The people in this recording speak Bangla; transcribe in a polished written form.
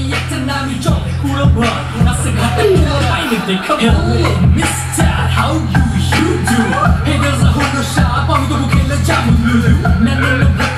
Hello, Mr. How you do? Hey, there's a whole shop. I'm gonna kill a job.